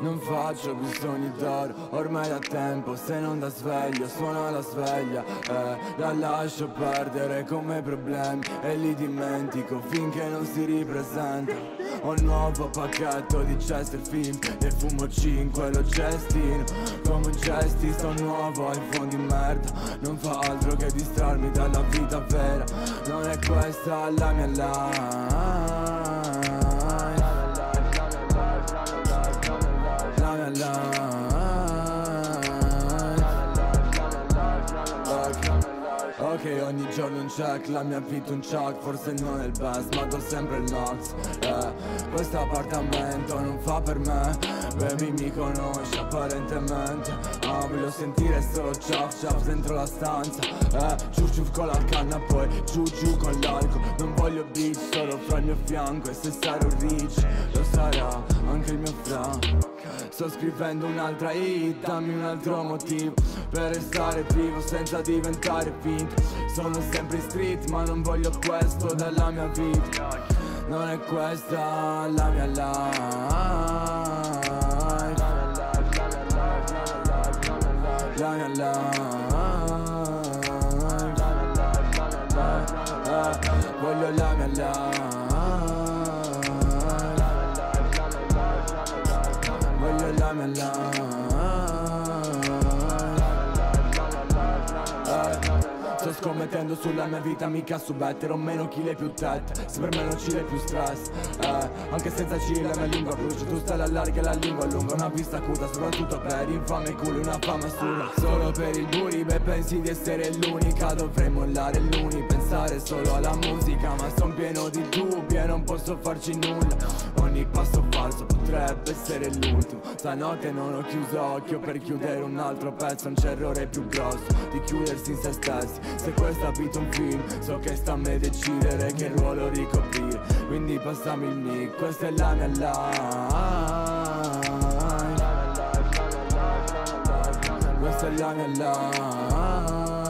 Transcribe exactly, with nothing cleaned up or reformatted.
Non faccio più sogni d'oro, ormai da tempo, se non da sveglio, suona la sveglia, eh, la lascio perdere come problemi e li dimentico finché non si ripresenta. Ho un nuovo pacchetto di Chesterfield, ne fumo cinque, lo cestino come un gesti, sto nuovo iPhone di merda, non fa altro che distrarmi dalla vita vera. Non è questa la mia life, la mia life. Ok, ogni giorno un check, la mia vita un chuck, forse non è il best, ma do sempre il Nox. eh, Questo appartamento non fa per me, baby mi conosci apparentemente. Ah, voglio sentire solo ciaf ciaf dentro la stanza, eh, ciuf ciuf con la canna poi giù giù con l'alcol. Non voglio beach, solo fra il mio fianco, e se sarò rich lo sarà anche il mio fra. Sto scrivendo un'altra hit, dammi un altro motivo per restare vivo senza diventare finto. Sono sempre in street ma non voglio questo dalla mia vita. Non è questa la mia life, la mia life. eh, Voglio la mia life, voglio la mia life. Sto scommettendo sulla mia vita, mica su better, o meno chile più tette, se per me non ci più stress, eh, anche senza chile la mia lingua brucia, tu stai alla larga e la lingua lunga, una vista acuta, soprattutto per infame culi, una fama assurda. Solo per il buri, beh pensi di essere l'unica, dovrei mollare l'uni, pensare solo alla musica, ma son pieno di dubbi e non posso farci nulla. Ogni passo falso potrebbe essere l'ultimo, stanotte non ho chiuso occhio per chiudere un altro pezzo, non c'è errore più grosso di chiudersi in se stessi. Se questa vita è un film, so che sta a me decidere che ruolo ricoprire, quindi passami il mic, questa è la mia life, questa è la mia life.